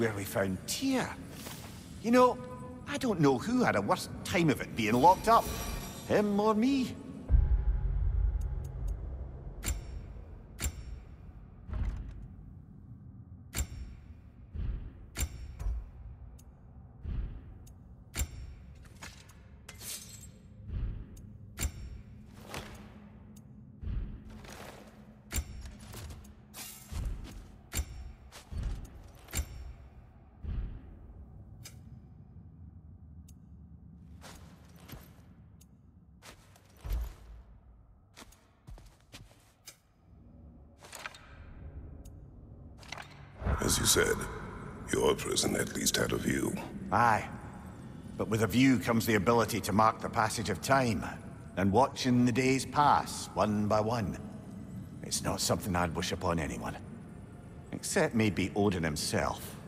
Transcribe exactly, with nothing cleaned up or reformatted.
where we found Tyr. You know, I don't know who had a worse time of it being locked up. Him or me? As you said, your prison at least had a view. Aye. But with a view comes the ability to mark the passage of time, and watching the days pass, one by one. It's not something I'd wish upon anyone. Except maybe Odin himself.